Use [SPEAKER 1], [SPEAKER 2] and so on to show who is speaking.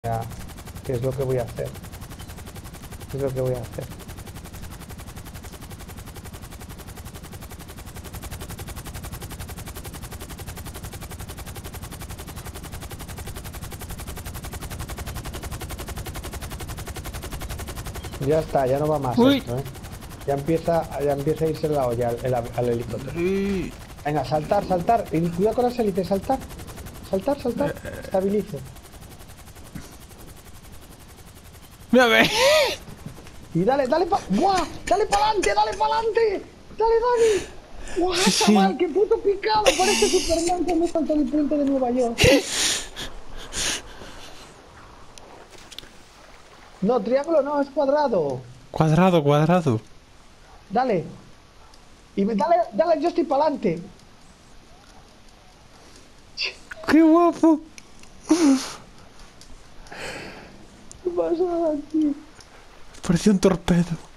[SPEAKER 1] Ya, ¿qué es lo que voy a hacer? ¿Qué es lo que voy a hacer? Ya está, ya no va más
[SPEAKER 2] Uy.
[SPEAKER 1] esto, ¿eh? Ya empieza a irse la olla al helicóptero.
[SPEAKER 2] Uy.
[SPEAKER 1] Venga, saltar, saltar. Y cuidado con las hélices, saltar. Saltar, saltar. Estabilice.
[SPEAKER 2] Mírame.
[SPEAKER 1] Y dale, dale pa... ¡Buah! ¡Dale para adelante, dale para adelante! ¡Dale, Dani! ¡Buah, chaval!
[SPEAKER 2] Sí.
[SPEAKER 1] ¡Qué puto picado! Parece Superman cuando salta el puente de Nueva York. No, triángulo no, es cuadrado.
[SPEAKER 2] Cuadrado, cuadrado.
[SPEAKER 1] Dale. Dale, dale, yo estoy para adelante.
[SPEAKER 2] ¡Qué guapo!
[SPEAKER 1] ¿Qué pasa aquí?
[SPEAKER 2] Parecía un torpedo.